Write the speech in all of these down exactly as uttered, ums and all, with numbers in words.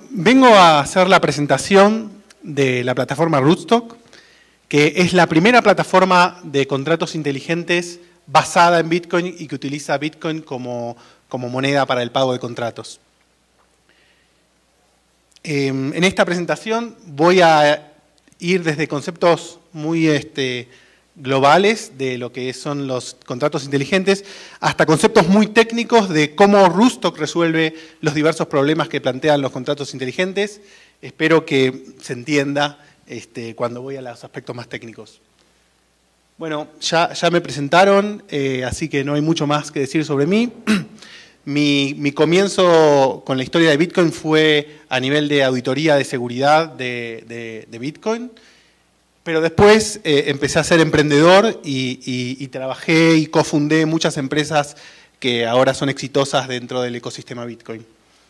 vengo a hacer la presentación de la plataforma Rootstock, que es la primera plataforma de contratos inteligentes basada en Bitcoin y que utiliza Bitcoin como, como moneda para el pago de contratos. Eh, en esta presentación voy a ir desde conceptos muy este, globales de lo que son los contratos inteligentes hasta conceptos muy técnicos de cómo Rootstock resuelve los diversos problemas que plantean los contratos inteligentes. Espero que se entienda este, cuando voy a los aspectos más técnicos. Bueno, ya, ya me presentaron, eh, así que no hay mucho más que decir sobre mí. Mi, mi comienzo con la historia de Bitcoin fue a nivel de auditoría de seguridad de, de, de Bitcoin, pero después eh, empecé a ser emprendedor y, y, y trabajé y cofundé muchas empresas que ahora son exitosas dentro del ecosistema Bitcoin.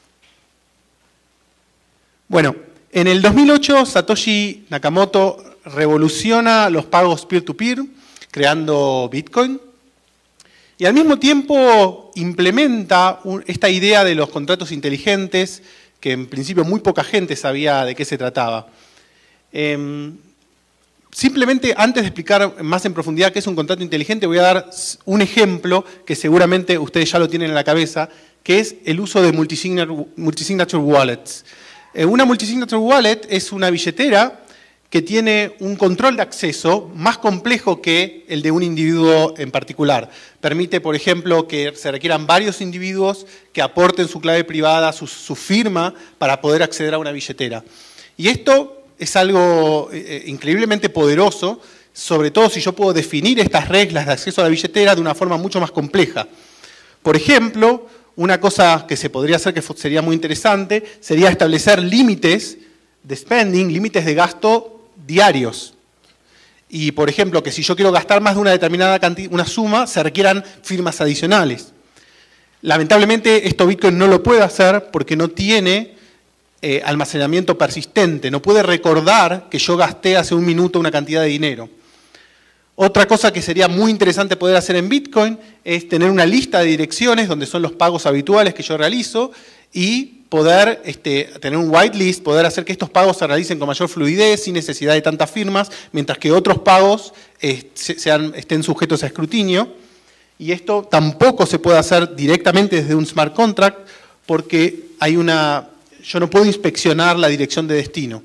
Bueno, en el dos mil ocho Satoshi Nakamoto revoluciona los pagos peer-to-peer creando Bitcoin y al mismo tiempo implementa un, esta idea de los contratos inteligentes que en principio muy poca gente sabía de qué se trataba. Eh, Simplemente, antes de explicar más en profundidad qué es un contrato inteligente, voy a dar un ejemplo que seguramente ustedes ya lo tienen en la cabeza, que es el uso de multisignature, multisignature wallets. Eh, una multisignature wallet es una billetera que tiene un control de acceso más complejo que el de un individuo en particular. Permite, por ejemplo, que se requieran varios individuos que aporten su clave privada, su, su firma, para poder acceder a una billetera. Y esto es algo eh, increíblemente poderoso, sobre todo si yo puedo definir estas reglas de acceso a la billetera de una forma mucho más compleja. Por ejemplo, una cosa que se podría hacer que sería muy interesante sería establecer límites de spending, límites de gasto diarios. Y, por ejemplo, que si yo quiero gastar más de una determinada cantidad, una suma, se requieran firmas adicionales. Lamentablemente, esto Bitcoin no lo puede hacer porque no tiene Eh, almacenamiento persistente, no puede recordar que yo gasté hace un minuto una cantidad de dinero. Otra cosa que sería muy interesante poder hacer en Bitcoin es tener una lista de direcciones donde son los pagos habituales que yo realizo y poder este, tener un whitelist, poder hacer que estos pagos se realicen con mayor fluidez, sin necesidad de tantas firmas, mientras que otros pagos eh, sean, estén sujetos a escrutinio. Y esto tampoco se puede hacer directamente desde un smart contract porque hay una... yo no puedo inspeccionar la dirección de destino.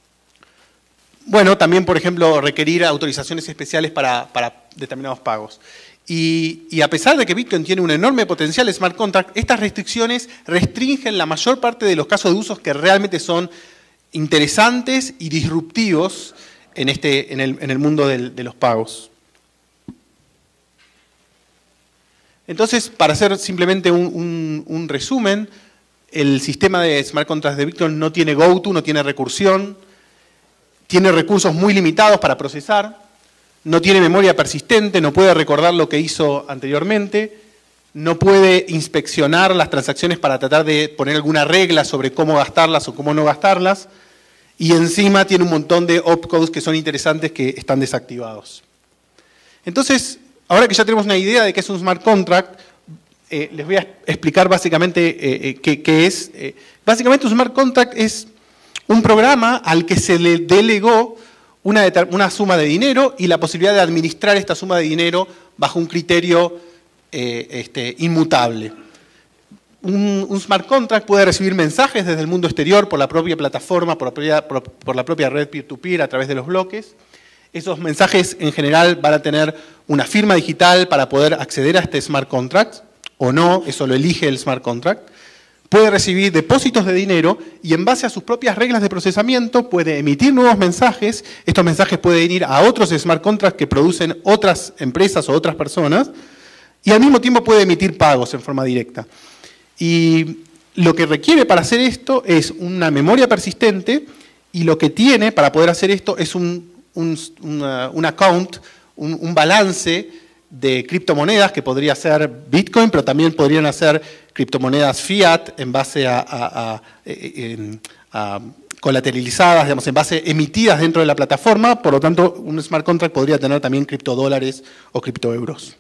Bueno, también, por ejemplo, requerir autorizaciones especiales para, para determinados pagos. Y, y a pesar de que Bitcoin tiene un enorme potencial de smart contract, estas restricciones restringen la mayor parte de los casos de usos que realmente son interesantes y disruptivos en, este, en, el, en el mundo del, de los pagos. Entonces, para hacer simplemente un, un, un resumen, el sistema de smart contracts de Bitcoin no tiene go-to, no tiene recursión, tiene recursos muy limitados para procesar, no tiene memoria persistente, no puede recordar lo que hizo anteriormente, no puede inspeccionar las transacciones para tratar de poner alguna regla sobre cómo gastarlas o cómo no gastarlas, y encima tiene un montón de opcodes que son interesantes que están desactivados. Entonces, ahora que ya tenemos una idea de qué es un smart contract, Eh, les voy a explicar básicamente eh, eh, qué, qué es. Eh, básicamente un smart contract es un programa al que se le delegó una, una suma de dinero y la posibilidad de administrar esta suma de dinero bajo un criterio eh, este, inmutable. Un, un smart contract puede recibir mensajes desde el mundo exterior por la propia plataforma, por la propia, por, por la propia red peer-to-peer a través de los bloques. Esos mensajes en general van a tener una firma digital para poder acceder a este smart contract, o no, eso lo elige el smart contract, puede recibir depósitos de dinero y en base a sus propias reglas de procesamiento puede emitir nuevos mensajes. Estos mensajes pueden ir a otros smart contracts que producen otras empresas o otras personas y al mismo tiempo puede emitir pagos en forma directa. Y lo que requiere para hacer esto es una memoria persistente y lo que tiene para poder hacer esto es un, un, una, un account, un, un balance de criptomonedas, que podría ser Bitcoin, pero también podrían ser criptomonedas fiat en base a, a, a, a, a colateralizadas, digamos, en base emitidas dentro de la plataforma. Por lo tanto, un smart contract podría tener también criptodólares o criptoeuros.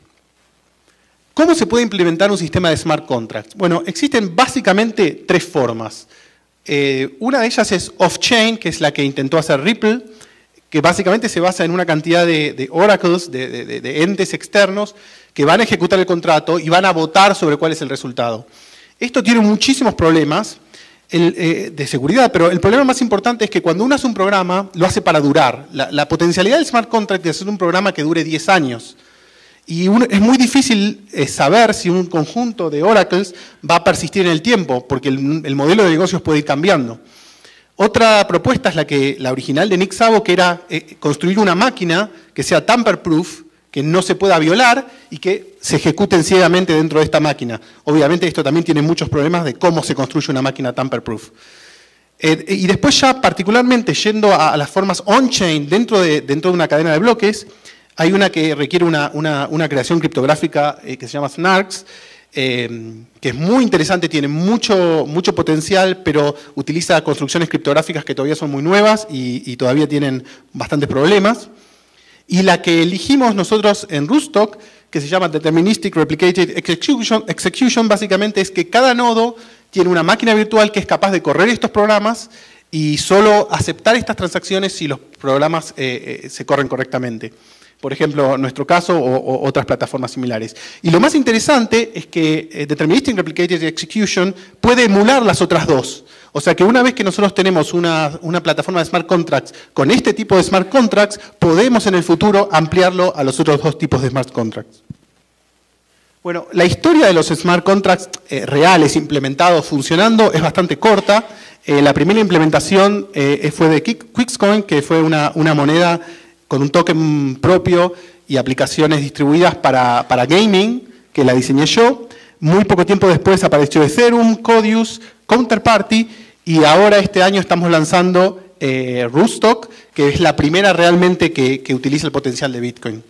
¿Cómo se puede implementar un sistema de smart contracts? Bueno, existen básicamente tres formas. Eh, una de ellas es off-chain, que es la que intentó hacer Ripple, que básicamente se basa en una cantidad de, de oracles, de, de, de entes externos, que van a ejecutar el contrato y van a votar sobre cuál es el resultado. Esto tiene muchísimos problemas el, eh, de seguridad, pero el problema más importante es que cuando uno hace un programa, lo hace para durar. La, la potencialidad del smart contract es hacer un programa que dure diez años. Y uno, es muy difícil eh, saber si un conjunto de oracles va a persistir en el tiempo, porque el, el modelo de negocios puede ir cambiando. Otra propuesta es la, que, la original de Nick Szabo, que era eh, construir una máquina que sea tamper-proof, que no se pueda violar y que se ejecuten ciegamente dentro de esta máquina. Obviamente esto también tiene muchos problemas de cómo se construye una máquina tamper-proof. Eh, y después ya particularmente yendo a, a las formas on-chain dentro de, dentro de una cadena de bloques, hay una que requiere una, una, una creación criptográfica eh, que se llama Snarks, eh, que es muy interesante, tiene mucho, mucho potencial, pero utiliza construcciones criptográficas que todavía son muy nuevas y, y todavía tienen bastantes problemas. Y la que elegimos nosotros en Rootstock, que se llama Deterministic Replicated Execution, Execution, básicamente es que cada nodo tiene una máquina virtual que es capaz de correr estos programas y solo aceptar estas transacciones si los programas eh, eh, se corren correctamente. Por ejemplo, en nuestro caso o, o otras plataformas similares. Y lo más interesante es que eh, Deterministic Replicated Execution puede emular las otras dos. O sea que una vez que nosotros tenemos una, una plataforma de smart contracts con este tipo de smart contracts, podemos en el futuro ampliarlo a los otros dos tipos de smart contracts. Bueno, la historia de los smart contracts eh, reales, implementados, funcionando, es bastante corta. Eh, la primera implementación eh, fue de Quickscoin, que fue una, una moneda con un token propio y aplicaciones distribuidas para, para gaming, que la diseñé yo. Muy poco tiempo después apareció Ethereum, Codius, Counterparty, y ahora este año estamos lanzando eh, Rootstock, que es la primera realmente que, que utiliza el potencial de Bitcoin.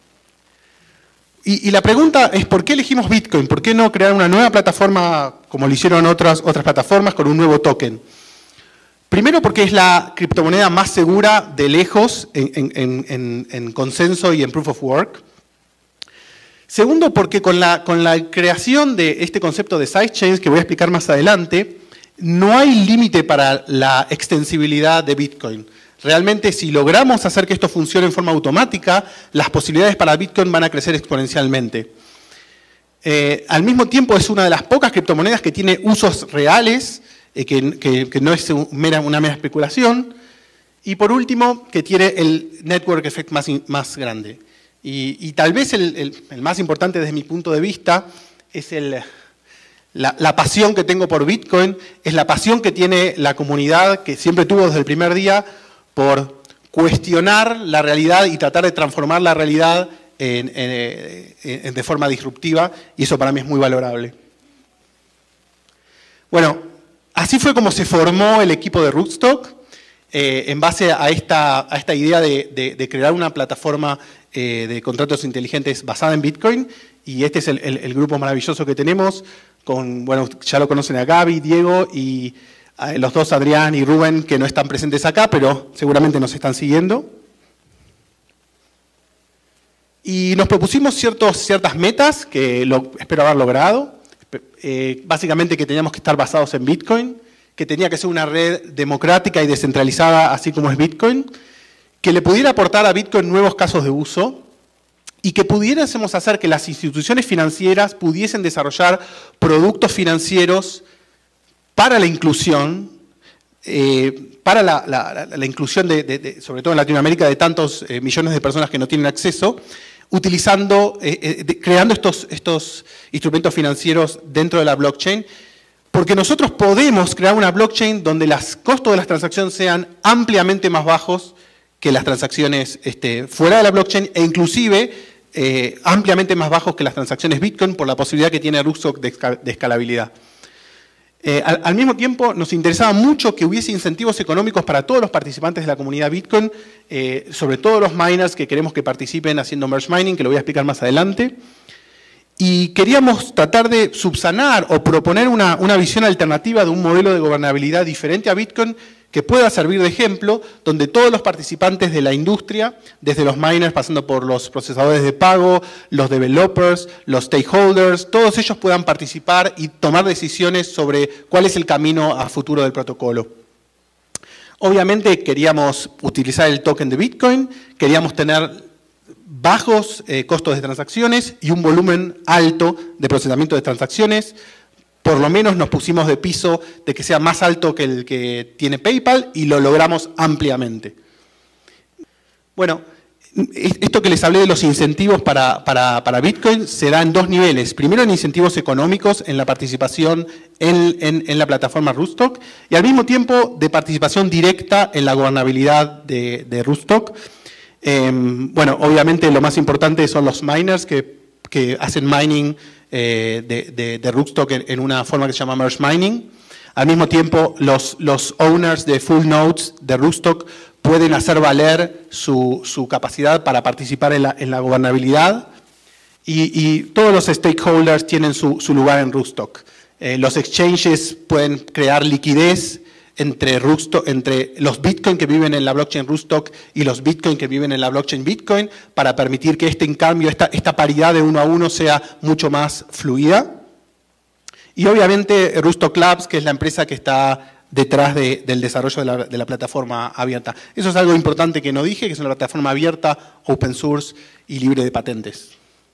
Y, y la pregunta es, ¿por qué elegimos Bitcoin? ¿Por qué no crear una nueva plataforma como lo hicieron otras, otras plataformas con un nuevo token? Primero porque es la criptomoneda más segura de lejos en, en, en, en consenso y en proof of work. Segundo, porque con la, con la creación de este concepto de sidechains, que voy a explicar más adelante, no hay límite para la extensibilidad de Bitcoin. Realmente, si logramos hacer que esto funcione en forma automática, las posibilidades para Bitcoin van a crecer exponencialmente. Eh, al mismo tiempo, es una de las pocas criptomonedas que tiene usos reales, eh, que, que, que no es un, mera, una mera especulación. Y por último, que tiene el network effect más, más grande. Y, y tal vez el, el, el más importante desde mi punto de vista es el, la, la pasión que tengo por Bitcoin, es la pasión que tiene la comunidad, que siempre tuvo desde el primer día, por cuestionar la realidad y tratar de transformar la realidad en, en, en, de forma disruptiva, y eso para mí es muy valorable. Bueno, así fue como se formó el equipo de Rootstock, eh, en base a esta, a esta idea de, de, de crear una plataforma eh, de contratos inteligentes basada en Bitcoin, y este es el, el, el grupo maravilloso que tenemos, con, bueno, ya lo conocen a Gaby, Diego y eh, los dos, Adrián y Rubén, que no están presentes acá, pero seguramente nos están siguiendo. Y nos propusimos ciertos, ciertas metas que lo, espero haber logrado. Eh, básicamente que teníamos que estar basados en Bitcoin, que tenía que ser una red democrática y descentralizada, así como es Bitcoin, que le pudiera aportar a Bitcoin nuevos casos de uso y que pudiésemos hacer que las instituciones financieras pudiesen desarrollar productos financieros para la inclusión, eh, para la, la, la, la inclusión, de, de, de, sobre todo en Latinoamérica, de tantos eh, millones de personas que no tienen acceso, utilizando, eh, eh, de, creando estos, estos instrumentos financieros dentro de la blockchain, porque nosotros podemos crear una blockchain donde los costos de las transacciones sean ampliamente más bajos que las transacciones este, fuera de la blockchain, e inclusive eh, ampliamente más bajos que las transacciones Bitcoin por la posibilidad que tiene Rootstock de, de escalabilidad. Eh, al, al mismo tiempo, nos interesaba mucho que hubiese incentivos económicos para todos los participantes de la comunidad Bitcoin, eh, sobre todo los miners que queremos que participen haciendo merge mining, que lo voy a explicar más adelante. Y queríamos tratar de subsanar o proponer una, una visión alternativa de un modelo de gobernabilidad diferente a Bitcoin, que pueda servir de ejemplo, donde todos los participantes de la industria, desde los miners, pasando por los procesadores de pago, los developers, los stakeholders, todos ellos puedan participar y tomar decisiones sobre cuál es el camino a futuro del protocolo. Obviamente queríamos utilizar el token de Bitcoin, queríamos tener bajos eh, costos de transacciones y un volumen alto de procesamiento de transacciones. Por lo menos nos pusimos de piso de que sea más alto que el que tiene PayPal y lo logramos ampliamente. Bueno, esto que les hablé de los incentivos para, para, para Bitcoin se da en dos niveles. Primero en incentivos económicos en la participación en, en, en la plataforma Rootstock y al mismo tiempo de participación directa en la gobernabilidad de, de Rootstock. Eh, bueno, obviamente lo más importante son los miners que, que hacen mining Eh, de, de, de Rootstock en, en una forma que se llama merge mining. Al mismo tiempo, los, los owners de full nodes de Rootstock pueden hacer valer su, su capacidad para participar en la, en la gobernabilidad y, y todos los stakeholders tienen su, su lugar en Rootstock. Eh, los exchanges pueden crear liquidez entre, Rootstock, entre los Bitcoin que viven en la blockchain Rootstock y los Bitcoin que viven en la blockchain Bitcoin para permitir que este en cambio, esta, esta paridad de uno a uno sea mucho más fluida. Y obviamente Rootstock Labs, que es la empresa que está detrás de, del desarrollo de la, de la plataforma abierta. Eso es algo importante que no dije, que es una plataforma abierta, open source y libre de patentes.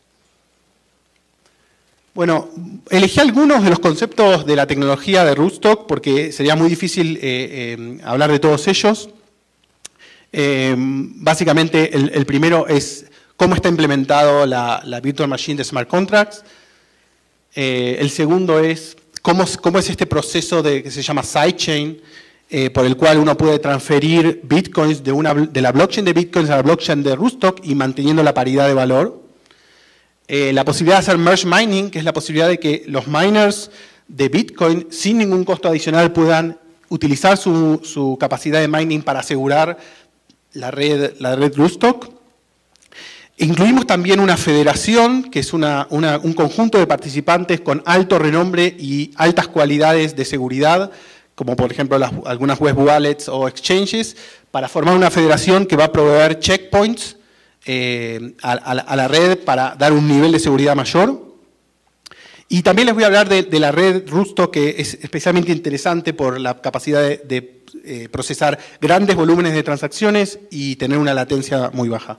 Bueno, elegí algunos de los conceptos de la tecnología de Rootstock porque sería muy difícil eh, eh, hablar de todos ellos. Eh, básicamente, el, el primero es cómo está implementado la, la Virtual Machine de Smart Contracts. Eh, el segundo es cómo, cómo es este proceso de, que se llama sidechain, eh, por el cual uno puede transferir bitcoins de, una, de la blockchain de bitcoins a la blockchain de Rootstock y manteniendo la paridad de valor. Eh, la posibilidad de hacer merge mining, que es la posibilidad de que los miners de Bitcoin, sin ningún costo adicional, puedan utilizar su, su capacidad de mining para asegurar la red, la red Rootstock. Incluimos también una federación, que es una, una, un conjunto de participantes con alto renombre y altas cualidades de seguridad, como por ejemplo las, algunas web wallets o exchanges, para formar una federación que va a proveer checkpoints Eh, a, a, la, a la red para dar un nivel de seguridad mayor. Y también les voy a hablar de, de la red Rootstock, que es especialmente interesante por la capacidad de, de eh, procesar grandes volúmenes de transacciones y tener una latencia muy baja.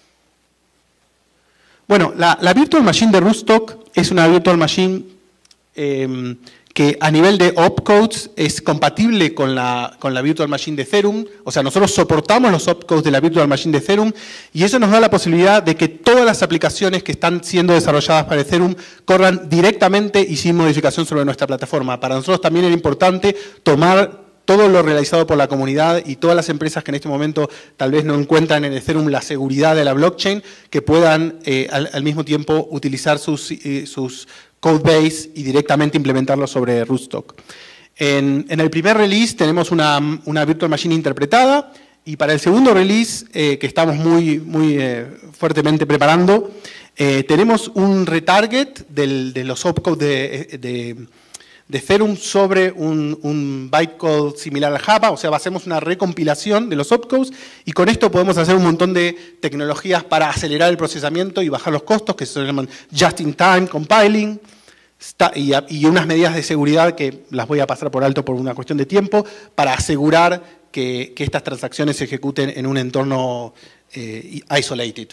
Bueno, la, la Virtual Machine de Rootstock es una Virtual Machine eh, que a nivel de opcodes es compatible con la, con la Virtual Machine de Ethereum. O sea, nosotros soportamos los opcodes de la Virtual Machine de Ethereum y eso nos da la posibilidad de que todas las aplicaciones que están siendo desarrolladas para Ethereum corran directamente y sin modificación sobre nuestra plataforma. Para nosotros también era importante tomar todo lo realizado por la comunidad y todas las empresas que en este momento tal vez no encuentran en Ethereum la seguridad de la blockchain, que puedan eh, al, al mismo tiempo utilizar sus, eh, sus codebase y directamente implementarlo sobre Rootstock. En, en el primer release tenemos una, una Virtual Machine interpretada y para el segundo release, eh, que estamos muy, muy eh, fuertemente preparando, eh, tenemos un retarget del, de los opcodes de, de de Ethereum sobre un, un bytecode similar al Java, o sea, hacemos una recompilación de los opcodes y con esto podemos hacer un montón de tecnologías para acelerar el procesamiento y bajar los costos, que se llaman just-in-time compiling, y, y unas medidas de seguridad que las voy a pasar por alto por una cuestión de tiempo, para asegurar que, que estas transacciones se ejecuten en un entorno eh, isolated.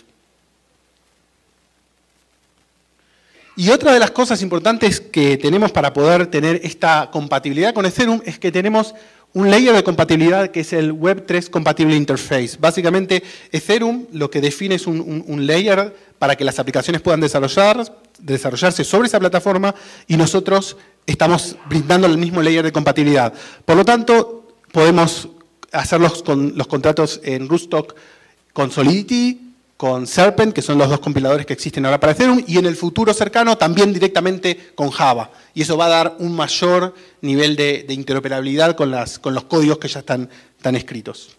Y otra de las cosas importantes que tenemos para poder tener esta compatibilidad con Ethereum es que tenemos un layer de compatibilidad que es el web tres Compatible Interface. Básicamente, Ethereum lo que define es un, un, un layer para que las aplicaciones puedan desarrollar, desarrollarse sobre esa plataforma y nosotros estamos brindando el mismo layer de compatibilidad. Por lo tanto, podemos hacer los, con, los contratos en Rootstock con Solidity, con Serpent, que son los dos compiladores que existen ahora para Ethereum, y en el futuro cercano también directamente con Java. Y eso va a dar un mayor nivel de, de interoperabilidad con, las, con los códigos que ya están, están escritos.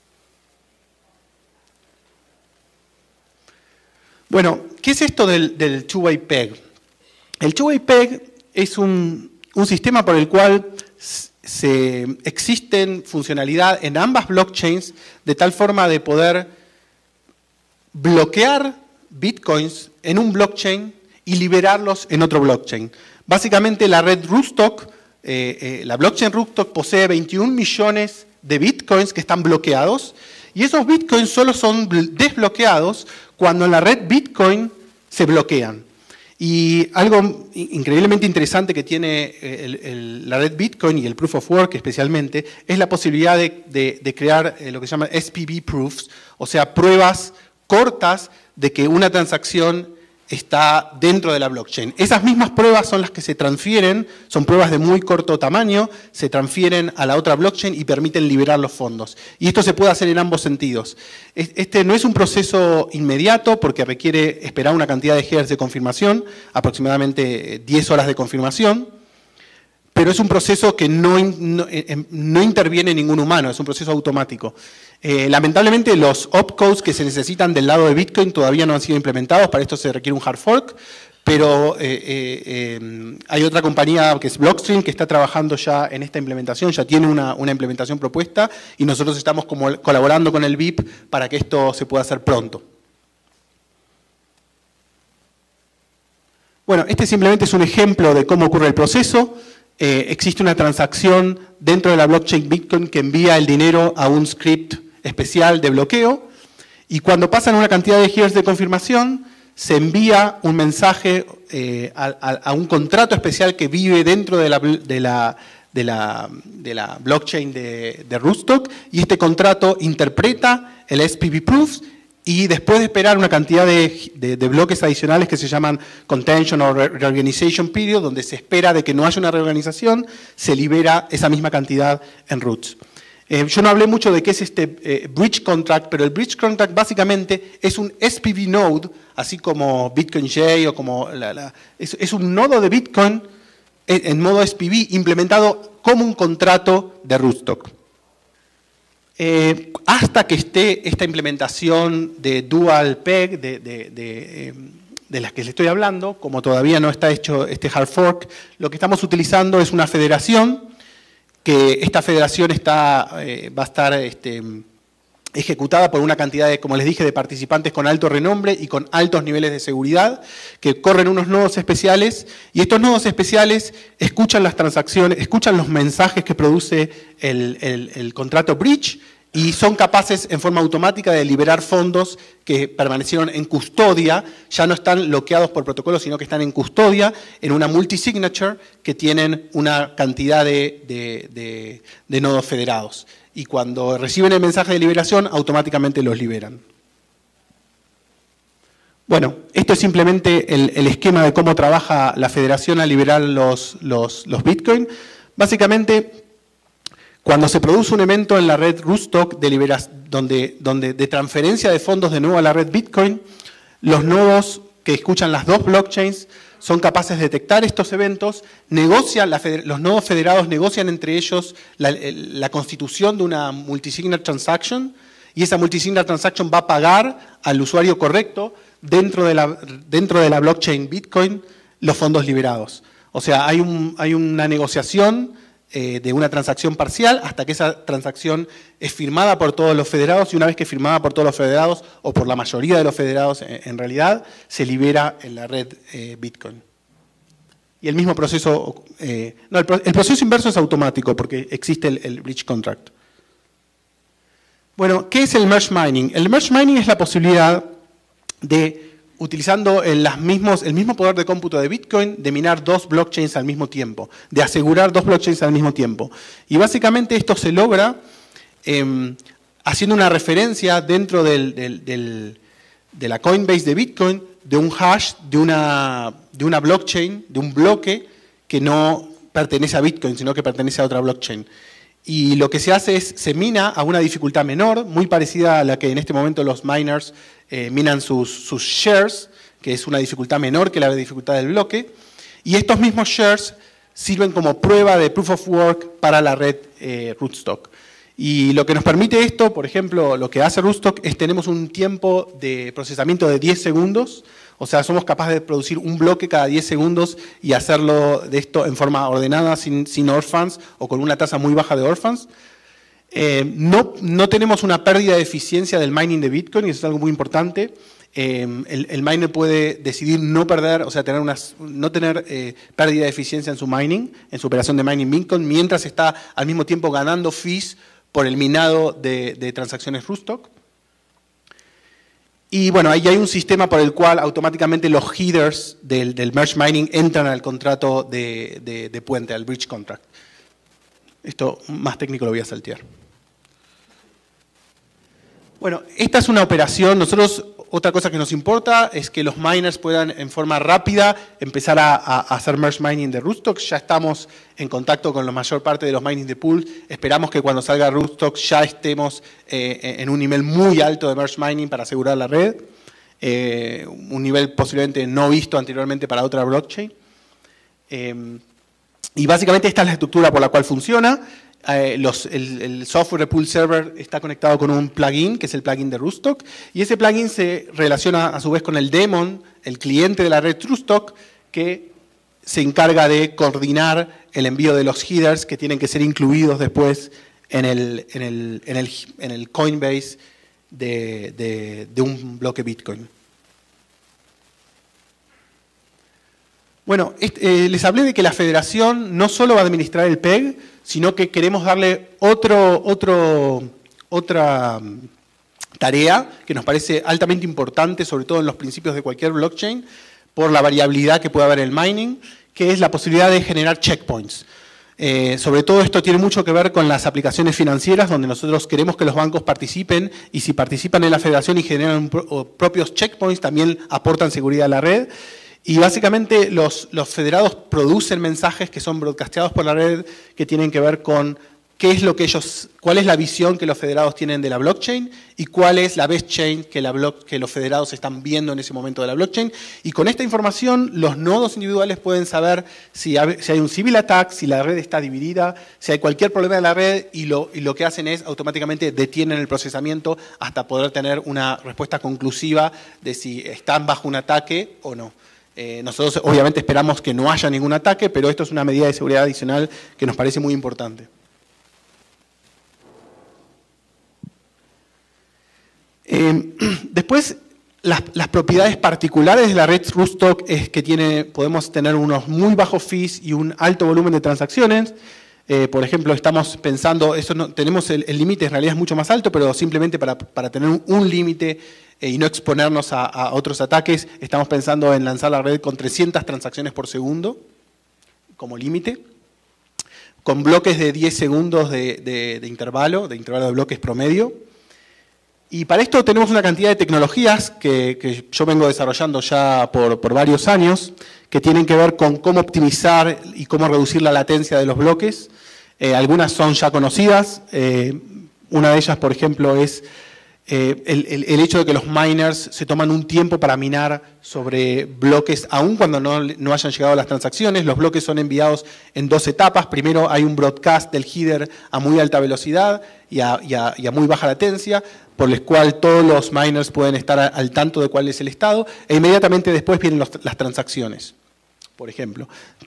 Bueno, ¿qué es esto del, del two-way peg? El two-way peg es un, un sistema por el cual se, existen funcionalidad en ambas blockchains de tal forma de poder bloquear bitcoins en un blockchain y liberarlos en otro blockchain. Básicamente la red Rootstock, eh, eh, la blockchain Rootstock posee veintiún millones de bitcoins que están bloqueados y esos bitcoins solo son desbloqueados cuando en la red Bitcoin se bloquean. Y algo increíblemente interesante que tiene el, el, la red Bitcoin y el Proof of Work especialmente es la posibilidad de, de, de crear eh, lo que se llama S P V proofs, o sea, pruebas cortas de que una transacción está dentro de la blockchain. Esas mismas pruebas son las que se transfieren, son pruebas de muy corto tamaño, se transfieren a la otra blockchain y permiten liberar los fondos. Y esto se puede hacer en ambos sentidos. Este no es un proceso inmediato porque requiere esperar una cantidad de hertz de confirmación, aproximadamente diez horas de confirmación, pero es un proceso que no, no, no interviene ningún humano, es un proceso automático. Eh, lamentablemente los opcodes que se necesitan del lado de Bitcoin todavía no han sido implementados, para esto se requiere un hard fork, pero eh, eh, eh, hay otra compañía que es Blockstream que está trabajando ya en esta implementación, ya tiene una, una implementación propuesta y nosotros estamos como colaborando con el V I P para que esto se pueda hacer pronto. Bueno, este simplemente es un ejemplo de cómo ocurre el proceso. Eh, existe una transacción dentro de la blockchain Bitcoin que envía el dinero a un script especial de bloqueo y cuando pasan una cantidad de hertz de confirmación se envía un mensaje eh, a, a, a un contrato especial que vive dentro de la, de la, de la, de la blockchain de, de Rootstock y este contrato interpreta el S P V proofs y después de esperar una cantidad de, de, de bloques adicionales que se llaman contention o reorganization period, donde se espera de que no haya una reorganización, se libera esa misma cantidad en roots. Eh, yo no hablé mucho de qué es este eh, bridge contract, pero el bridge contract básicamente es un S P V node, así como Bitcoin J o como la, la, es, es un nodo de Bitcoin en, en modo S P V implementado como un contrato de Rootstock. Eh, hasta que esté esta implementación de dual peg de, de, de, eh, de las que les estoy hablando, como todavía no está hecho este hard fork, lo que estamos utilizando es una federación, que esta federación está, eh, va a estar este, ejecutada por una cantidad de, como les dije, de participantes con alto renombre y con altos niveles de seguridad, que corren unos nodos especiales, y estos nodos especiales escuchan las transacciones, escuchan los mensajes que produce el, el, el contrato bridge, y son capaces en forma automática de liberar fondos que permanecieron en custodia, ya no están bloqueados por protocolo, sino que están en custodia, en una multisignature que tienen una cantidad de, de, de, de nodos federados. Y cuando reciben el mensaje de liberación, automáticamente los liberan. Bueno, esto es simplemente el, el esquema de cómo trabaja la federación al liberar los, los, los Bitcoin. Básicamente, cuando se produce un evento en la red Rootstock de, donde, donde, de transferencia de fondos de nuevo a la red Bitcoin, los nodos que escuchan las dos blockchains son capaces de detectar estos eventos, negocian la, los nodos federados negocian entre ellos la, la constitución de una multisignature transaction y esa multisignature transaction va a pagar al usuario correcto dentro de la, dentro de la blockchain Bitcoin los fondos liberados. O sea, hay, un, hay una negociación eh, de una transacción parcial hasta que esa transacción es firmada por todos los federados y una vez que es firmada por todos los federados o por la mayoría de los federados en, en realidad, se libera en la red eh, Bitcoin. Y el mismo proceso, eh, no, el, el proceso inverso es automático porque existe el, el bridge contract. Bueno, ¿qué es el merge mining? El merge mining es la posibilidad de, utilizando el, las mismos, el mismo poder de cómputo de Bitcoin, de minar dos blockchains al mismo tiempo, de asegurar dos blockchains al mismo tiempo. Y básicamente esto se logra eh, haciendo una referencia dentro del, del, del, de la Coinbase de Bitcoin de un hash de una, de una blockchain, de un bloque que no pertenece a Bitcoin, sino que pertenece a otra blockchain. Y lo que se hace es, se mina a una dificultad menor, muy parecida a la que en este momento los miners eh, minan sus, sus shares, que es una dificultad menor que la dificultad del bloque, y estos mismos shares sirven como prueba de proof of work para la red eh, Rootstock. Y lo que nos permite esto, por ejemplo, lo que hace Rootstock es tenemos un tiempo de procesamiento de diez segundos, O sea, somos capaces de producir un bloque cada diez segundos y hacerlo de esto en forma ordenada, sin, sin orphans o con una tasa muy baja de orphans. Eh, no, no tenemos una pérdida de eficiencia del mining de Bitcoin, y eso es algo muy importante. Eh, el, el miner puede decidir no perder, o sea, tener unas, no tener eh, pérdida de eficiencia en su mining, en su operación de mining Bitcoin, mientras está al mismo tiempo ganando fees por el minado de, de transacciones Rootstock. Y bueno, ahí hay un sistema por el cual automáticamente los headers del, del merge mining entran al contrato de, de, de puente, al bridge contract. Esto más técnico lo voy a saltear. Bueno, esta es una operación. Nosotros, otra cosa que nos importa es que los miners puedan en forma rápida empezar a, a, a hacer merge mining de Rootstock. Ya estamos en contacto con la mayor parte de los mining de pool. Esperamos que cuando salga Rootstock ya estemos eh, en un nivel muy alto de merge mining para asegurar la red. Eh, un nivel posiblemente no visto anteriormente para otra blockchain. Eh, y básicamente esta es la estructura por la cual funciona. Eh, los, el, el software de pool server está conectado con un plugin, que es el plugin de Rootstock, y ese plugin se relaciona a su vez con el daemon, el cliente de la red Rootstock, que se encarga de coordinar el envío de los headers que tienen que ser incluidos después en el, en el, en el, en el Coinbase de, de, de un bloque Bitcoin. Bueno, este, eh, les hablé de que la federación no solo va a administrar el P E G, sino que queremos darle otro, otro, otra tarea que nos parece altamente importante, sobre todo en los principios de cualquier blockchain, por la variabilidad que puede haber en el mining, que es la posibilidad de generar checkpoints. Eh, sobre todo esto tiene mucho que ver con las aplicaciones financieras, donde nosotros queremos que los bancos participen, y si participan en la federación y generan pro, propios checkpoints, también aportan seguridad a la red. Y básicamente los, los federados producen mensajes que son broadcasteados por la red que tienen que ver con qué es lo que ellos, cuál es la visión que los federados tienen de la blockchain y cuál es la best chain que, la block, que los federados están viendo en ese momento de la blockchain. Y con esta información los nodos individuales pueden saber si hay, si hay un civil attack, si la red está dividida, si hay cualquier problema de la red, y lo, y lo que hacen es automáticamente detienen el procesamiento hasta poder tener una respuesta conclusiva de si están bajo un ataque o no. Eh, nosotros obviamente esperamos que no haya ningún ataque, pero esto es una medida de seguridad adicional que nos parece muy importante. Eh, después, las, las propiedades particulares de la red Rootstock es que tiene, podemos tener unos muy bajos fees y un alto volumen de transacciones. Eh, por ejemplo, estamos pensando, eso no, tenemos el límite, en realidad es mucho más alto, pero simplemente para, para tener un, un límite eh, y no exponernos a, a otros ataques, estamos pensando en lanzar la red con trescientas transacciones por segundo como límite, con bloques de diez segundos de, de, de intervalo, de intervalo de bloques promedio. Y para esto tenemos una cantidad de tecnologías que, que yo vengo desarrollando ya por, por varios años, que tienen que ver con cómo optimizar y cómo reducir la latencia de los bloques. Eh, algunas son ya conocidas. Eh, una de ellas, por ejemplo, es eh, el, el, el hecho de que los miners se toman un tiempo para minar sobre bloques, aun cuando no, no hayan llegado las transacciones. Los bloques son enviados en dos etapas. Primero hay un broadcast del header a muy alta velocidad y a, y a, y a muy baja latencia, por el cual todos los miners pueden estar al tanto de cuál es el estado, e inmediatamente después vienen los, las transacciones, por ejemplo.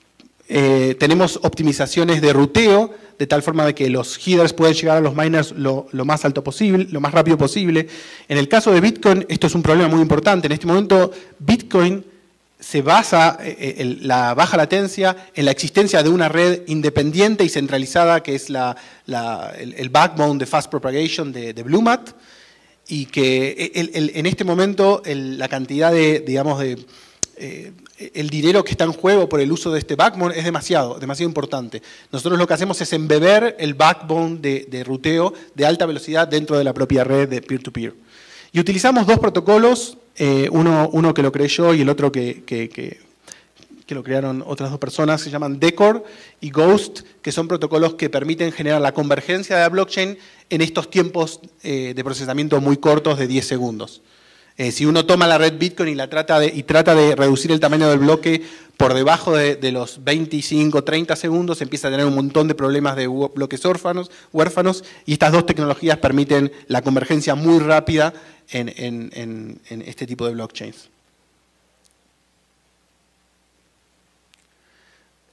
Eh, tenemos optimizaciones de ruteo, de tal forma de que los headers pueden llegar a los miners lo, lo más alto posible, lo más rápido posible. En el caso de Bitcoin, esto es un problema muy importante. En este momento, Bitcoin se basa en la baja latencia en la existencia de una red independiente y centralizada, que es la, la, el, el backbone de Fast Propagation de, de Blumat, y que el, el, en este momento el, la cantidad de, digamos, de, eh, el dinero que está en juego por el uso de este backbone es demasiado, demasiado importante. Nosotros lo que hacemos es embeber el backbone de, de ruteo de alta velocidad dentro de la propia red de peer-to-peer. Y utilizamos dos protocolos, eh, uno, uno que lo creé yo y el otro que, que, que, que lo crearon otras dos personas, se llaman Decor y Ghost, que son protocolos que permiten generar la convergencia de la blockchain en estos tiempos eh, de procesamiento muy cortos de diez segundos. Eh, si uno toma la red Bitcoin y, la trata de, y trata de reducir el tamaño del bloque por debajo de, de los veinticinco, treinta segundos, empieza a tener un montón de problemas de bloques órfanos, huérfanos, y estas dos tecnologías permiten la convergencia muy rápida en, en, en, en este tipo de blockchains.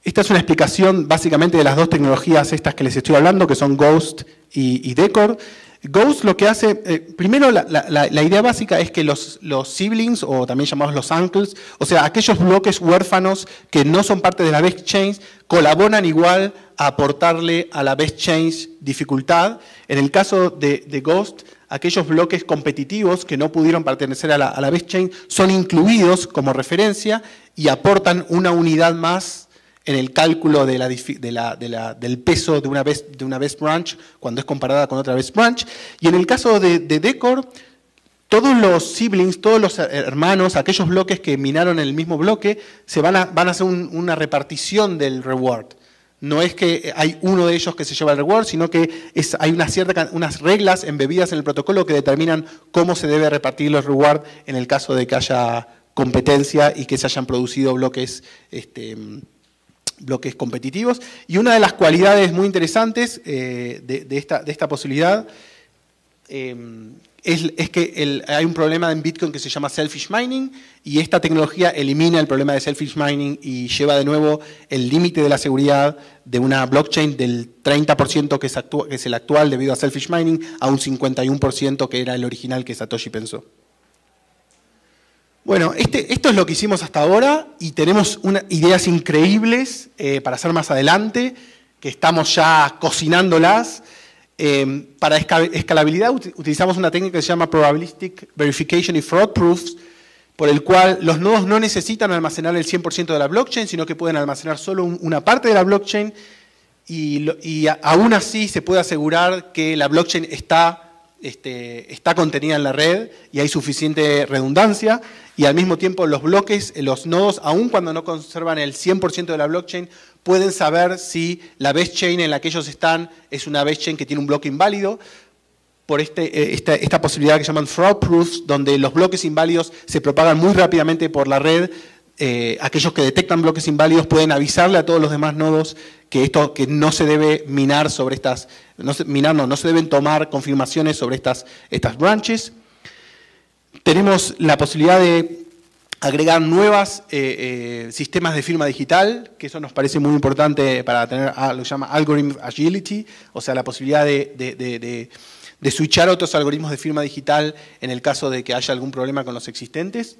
esta es una explicación básicamente de las dos tecnologías estas que les estoy hablando, que son Ghost y, y Decor. Ghost lo que hace, eh, primero la, la, la idea básica es que los, los siblings, o también llamados los uncles, o sea, aquellos bloques huérfanos que no son parte de la best chain, colaboran igual a aportarle a la best chain dificultad. En el caso de, de Ghost, aquellos bloques competitivos que no pudieron pertenecer a la, a la best chain son incluidos como referencia y aportan una unidad más en el cálculo de la, de la, de la, del peso de una, best, de una best branch cuando es comparada con otra best branch. Y en el caso de, de Decor, todos los siblings, todos los hermanos, aquellos bloques que minaron en el mismo bloque, se van a, van a hacer un, una repartición del reward. No es que hay uno de ellos que se lleva el reward, sino que es, hay una cierta, unas reglas embebidas en el protocolo que determinan cómo se debe repartir los reward en el caso de que haya competencia y que se hayan producido bloques este, bloques competitivos. Y una de las cualidades muy interesantes eh, de, de, esta, de esta posibilidad eh, es, es que el, hay un problema en Bitcoin que se llama selfish mining, y esta tecnología elimina el problema de selfish mining y lleva de nuevo el límite de la seguridad de una blockchain del treinta por ciento que es, actu que es el actual debido a selfish mining a un cincuenta y uno por ciento que era el original que Satoshi pensó. Bueno, este, esto es lo que hicimos hasta ahora y tenemos una, ideas increíbles eh, para hacer más adelante, que estamos ya cocinándolas. Eh, para escalabilidad utilizamos una técnica que se llama Probabilistic Verification y Fraud Proofs, por el cual los nodos no necesitan almacenar el cien por ciento de la blockchain, sino que pueden almacenar solo un, una parte de la blockchain y, y a, aún así se puede asegurar que la blockchain está, este, está contenida en la red y hay suficiente redundancia. Y al mismo tiempo los bloques, los nodos, aun cuando no conservan el cien por ciento de la blockchain, pueden saber si la best chain en la que ellos están es una best chain que tiene un bloque inválido, por este, esta, esta posibilidad que llaman fraud proofs, donde los bloques inválidos se propagan muy rápidamente por la red. Eh, aquellos que detectan bloques inválidos pueden avisarle a todos los demás nodos que esto que no se debe minar sobre estas, no se, minar no, no se deben tomar confirmaciones sobre estas, estas branches. Tenemos la posibilidad de agregar nuevos eh, eh, sistemas de firma digital, que eso nos parece muy importante para tener ah, lo que se llama algorithm agility, o sea, la posibilidad de, de, de, de, de switchar otros algoritmos de firma digital en el caso de que haya algún problema con los existentes.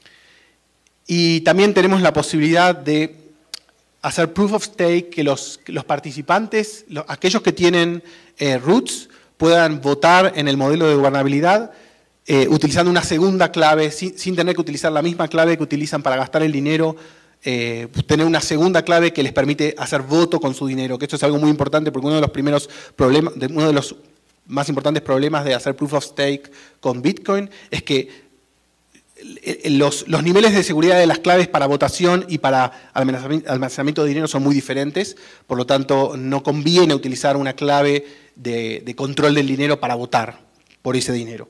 Y también tenemos la posibilidad de hacer proof of stake, que los, que los participantes, los, aquellos que tienen eh, roots, puedan votar en el modelo de gobernabilidad, Eh, utilizando una segunda clave, sin, sin tener que utilizar la misma clave que utilizan para gastar el dinero, eh, tener una segunda clave que les permite hacer voto con su dinero, que esto es algo muy importante porque uno de los primeros problemas, uno de los más importantes problemas de hacer proof of stake con Bitcoin es que los, los niveles de seguridad de las claves para votación y para almacenamiento de dinero son muy diferentes, por lo tanto no conviene utilizar una clave de, de control del dinero para votar por ese dinero.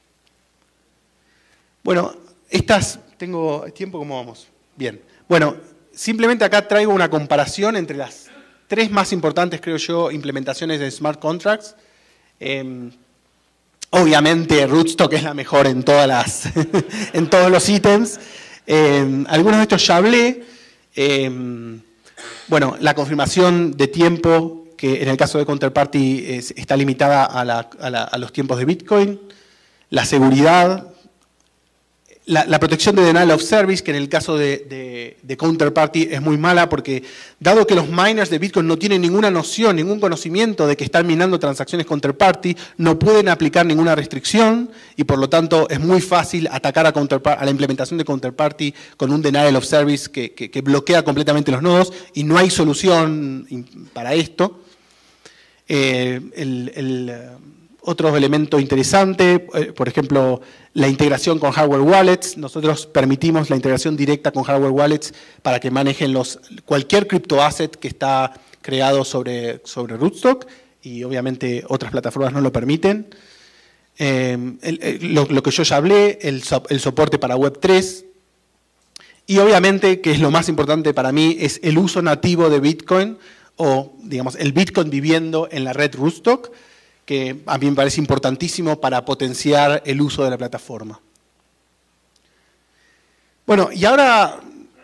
Bueno, estas, tengo tiempo, ¿cómo vamos? Bien. Bueno, simplemente acá traigo una comparación entre las tres más importantes, creo yo, implementaciones de smart contracts. Eh, obviamente Rootstock es la mejor en, todas las en todos los ítems. Eh, algunos de estos ya hablé. Eh, bueno, la confirmación de tiempo, que en el caso de Counterparty es, está limitada a, la, a, la, a los tiempos de Bitcoin. La seguridad. La, la protección de denial of service, que en el caso de, de, de Counterparty es muy mala porque dado que los miners de Bitcoin no tienen ninguna noción, ningún conocimiento de que están minando transacciones Counterparty, no pueden aplicar ninguna restricción y por lo tanto es muy fácil atacar a, a la implementación de Counterparty con un denial of service que, que, que bloquea completamente los nodos y no hay solución para esto. Eh, el... el Otro elemento interesante, eh, por ejemplo, la integración con hardware wallets. Nosotros permitimos la integración directa con hardware wallets para que manejen los, cualquier criptoasset que está creado sobre, sobre Rootstock y obviamente otras plataformas no lo permiten. Eh, el, el, lo, lo que yo ya hablé, el, el soporte para web tres y obviamente, que es lo más importante para mí, es el uso nativo de Bitcoin o, digamos, el Bitcoin viviendo en la red Rootstock, que a mí me parece importantísimo para potenciar el uso de la plataforma. Bueno, y ahora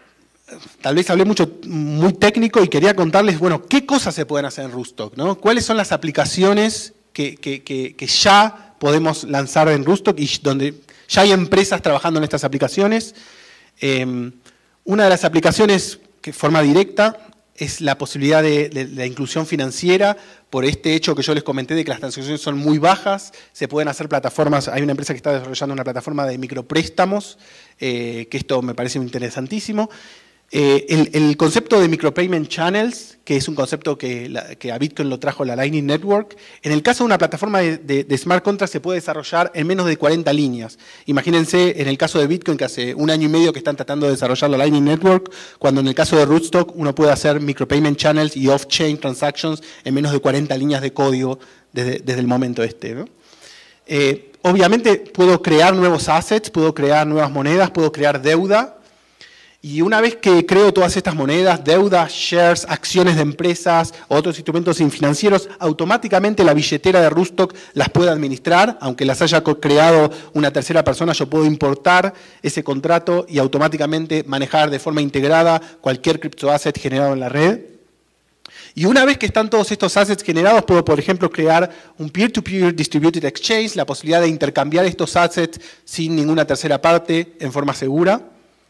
tal vez hablé mucho, muy técnico y quería contarles, bueno, qué cosas se pueden hacer en Rootstock, ¿no? ¿Cuáles son las aplicaciones que, que, que, que ya podemos lanzar en Rootstock y donde ya hay empresas trabajando en estas aplicaciones? Eh, una de las aplicaciones que de forma directa es la posibilidad de, de, de la inclusión financiera por este hecho que yo les comenté de que las transacciones son muy bajas, se pueden hacer plataformas, hay una empresa que está desarrollando una plataforma de micropréstamos, eh, que esto me parece interesantísimo. Eh, el, el concepto de micropayment channels, que es un concepto que, la, que a Bitcoin lo trajo la Lightning Network, en el caso de una plataforma de, de, de smart contracts se puede desarrollar en menos de cuarenta líneas. Imagínense en el caso de Bitcoin que hace un año y medio que están tratando de desarrollar la Lightning Network, cuando en el caso de Rootstock uno puede hacer micropayment channels y off-chain transactions en menos de cuarenta líneas de código desde, desde el momento este, ¿no? Eh, obviamente puedo crear nuevos assets, puedo crear nuevas monedas, puedo crear deuda. Y una vez que creo todas estas monedas, deudas, shares, acciones de empresas, otros instrumentos financieros, automáticamente la billetera de Rootstock las puede administrar, aunque las haya creado una tercera persona, yo puedo importar ese contrato y automáticamente manejar de forma integrada cualquier criptoasset generado en la red. Y una vez que están todos estos assets generados, puedo, por ejemplo, crear un peer-to-peer distributed exchange, la posibilidad de intercambiar estos assets sin ninguna tercera parte en forma segura.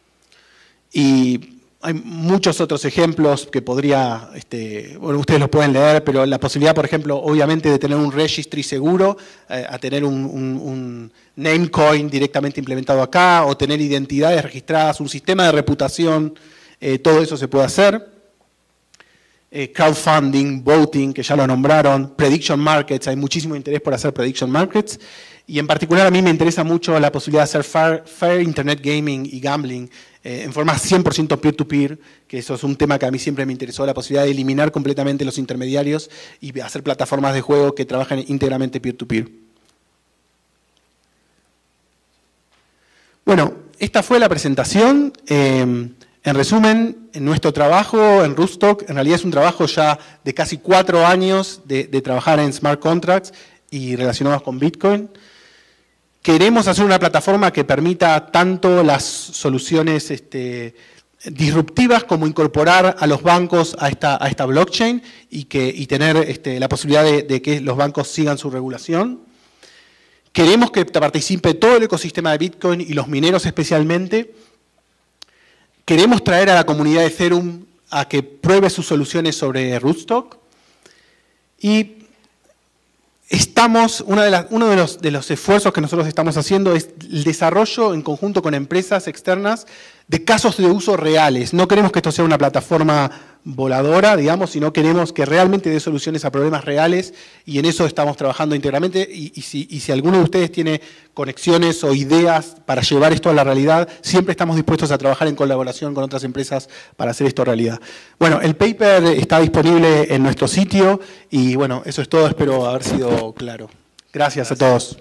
Y hay muchos otros ejemplos que podría, este, bueno, ustedes los pueden leer, pero la posibilidad, por ejemplo, obviamente de tener un registry seguro, eh, a tener un, un, un Namecoin directamente implementado acá, o tener identidades registradas, un sistema de reputación, eh, todo eso se puede hacer. Eh, crowdfunding, voting, que ya lo nombraron, prediction markets, hay muchísimo interés por hacer prediction markets. Y en particular a mí me interesa mucho la posibilidad de hacer fair, fair internet gaming y gambling eh, en forma cien por ciento peer-to-peer, que eso es un tema que a mí siempre me interesó, la posibilidad de eliminar completamente los intermediarios y hacer plataformas de juego que trabajen íntegramente peer-to-peer. Bueno, esta fue la presentación. Eh, en resumen, en nuestro trabajo en Rootstock, en realidad es un trabajo ya de casi cuatro años de, de trabajar en smart contracts y relacionados con Bitcoin. Queremos hacer una plataforma que permita tanto las soluciones este, disruptivas como incorporar a los bancos a esta, a esta blockchain y, que, y tener este, la posibilidad de, de que los bancos sigan su regulación. Queremos que participe todo el ecosistema de Bitcoin y los mineros especialmente. Queremos traer a la comunidad de Ethereum a que pruebe sus soluciones sobre Rootstock. Y Estamos, una de las, uno de los, de los esfuerzos que nosotros estamos haciendo es el desarrollo en conjunto con empresas externas de casos de uso reales. No queremos que esto sea una plataforma voladora, digamos, sino queremos que realmente dé soluciones a problemas reales y en eso estamos trabajando íntegramente. Y, y, si, y si alguno de ustedes tiene conexiones o ideas para llevar esto a la realidad, siempre estamos dispuestos a trabajar en colaboración con otras empresas para hacer esto realidad. Bueno, el paper está disponible en nuestro sitio y bueno, eso es todo, espero haber sido claro. Gracias, Gracias. a todos.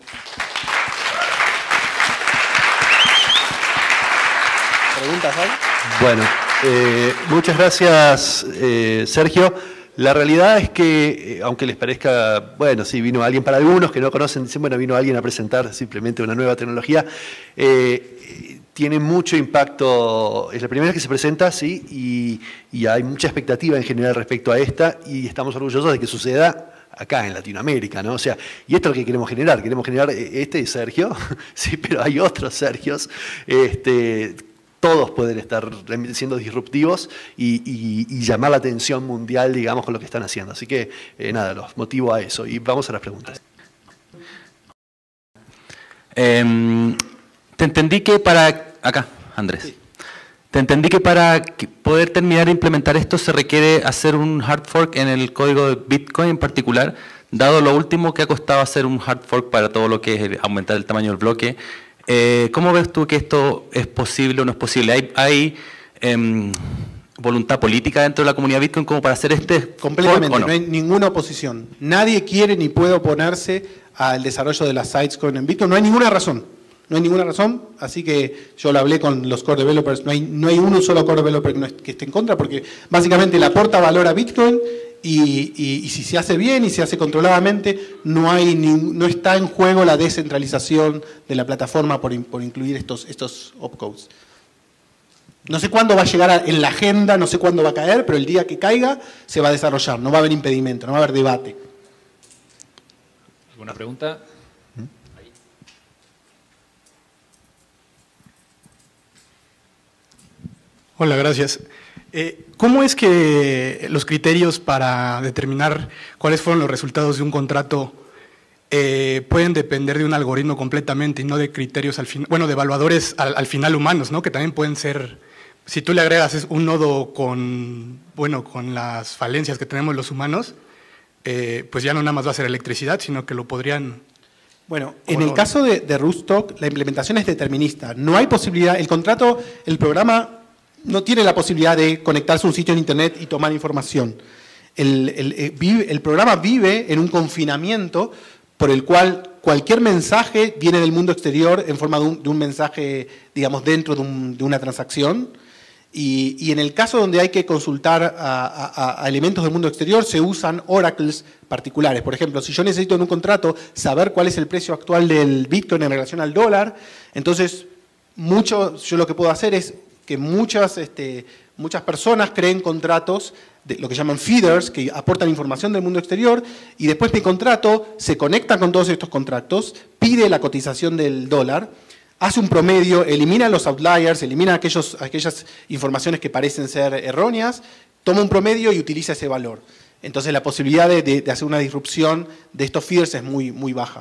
¿Preguntas hay? Bueno, eh, muchas gracias, eh, Sergio. La realidad es que, eh, aunque les parezca, bueno, sí, vino alguien, para algunos que no conocen, dicen, bueno, vino alguien a presentar simplemente una nueva tecnología, eh, tiene mucho impacto, es la primera vez que se presenta, sí, y, y hay mucha expectativa en general respecto a esta, y estamos orgullosos de que suceda acá en Latinoamérica, ¿no? O sea, y esto es lo que queremos generar, queremos generar, este es Sergio, sí, pero hay otros Sergios, este, todos pueden estar siendo disruptivos y, y, y llamar la atención mundial, digamos, con lo que están haciendo. Así que, eh, nada, los motivo a eso. Y vamos a las preguntas. Eh, te entendí que para... Acá, Andrés. Sí. Te entendí que para poder terminar de implementar esto se requiere hacer un hard fork en el código de Bitcoin en particular, dado lo último que ha costado hacer un hard fork para todo lo que es aumentar el tamaño del bloque. Eh, ¿Cómo ves tú que esto es posible o no es posible? ¿Hay, hay eh, voluntad política dentro de la comunidad Bitcoin como para hacer este? Completamente, no? no hay ninguna oposición. Nadie quiere ni puede oponerse al desarrollo de las sidecoins en Bitcoin. No hay ninguna razón. No hay ninguna razón, así que yo lo hablé con los core developers. No hay, no hay uno solo core developer que, no es, que esté en contra, porque básicamente le aporta valor a Bitcoin. Y, y, y si se hace bien y se hace controladamente, no, hay ni, no está en juego la descentralización de la plataforma por, por incluir estos, estos opcodes. No sé cuándo va a llegar a, en la agenda, no sé cuándo va a caer, pero el día que caiga se va a desarrollar, no va a haber impedimento, no va a haber debate. ¿Alguna pregunta? Hola, gracias. Eh, ¿Cómo es que los criterios para determinar cuáles fueron los resultados de un contrato eh, pueden depender de un algoritmo completamente y no de criterios, al fin, bueno, de evaluadores al, al final humanos, ¿no? Que también pueden ser, si tú le agregas un nodo con, bueno, con las falencias que tenemos los humanos, eh, pues ya no nada más va a ser electricidad, sino que lo podrían... Bueno, en el caso de, de Rootstock, la implementación es determinista. No hay posibilidad, el contrato, el programa no tiene la posibilidad de conectarse a un sitio en Internet y tomar información. El, el, el, vive, el programa vive en un confinamiento por el cual cualquier mensaje viene del mundo exterior en forma de un, de un mensaje, digamos, dentro de, un, de una transacción. Y, y en el caso donde hay que consultar a, a, a elementos del mundo exterior, se usan oracles particulares. Por ejemplo, si yo necesito en un contrato saber cuál es el precio actual del Bitcoin en relación al dólar, entonces mucho, yo lo que puedo hacer es que muchas, este, muchas personas creen contratos, de lo que llaman feeders, que aportan información del mundo exterior, y después mi contrato se conecta con todos estos contratos, pide la cotización del dólar, hace un promedio, elimina los outliers, elimina aquellos, aquellas informaciones que parecen ser erróneas, toma un promedio y utiliza ese valor. Entonces la posibilidad de, de, de hacer una disrupción de estos feeders es muy, muy baja.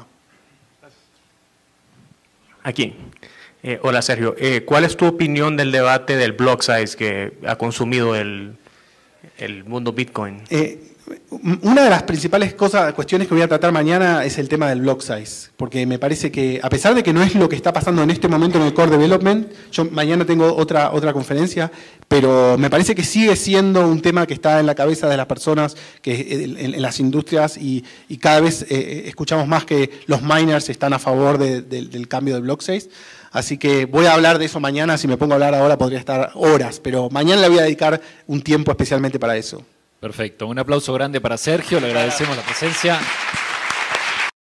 Aquí. Eh, hola Sergio, eh, ¿cuál es tu opinión del debate del block size que ha consumido el, el mundo Bitcoin? Eh, una de las principales cosas, cuestiones que voy a tratar mañana es el tema del block size, porque me parece que, a pesar de que no es lo que está pasando en este momento en el core development, yo mañana tengo otra, otra conferencia, pero me parece que sigue siendo un tema que está en la cabeza de las personas, que en, en las industrias, y, y cada vez eh, escuchamos más que los miners están a favor de, de, del cambio del block size. Así que voy a hablar de eso mañana. Si me pongo a hablar ahora podría estar horas, pero mañana le voy a dedicar un tiempo especialmente para eso. Perfecto. Un aplauso grande para Sergio. Le agradecemos la presencia.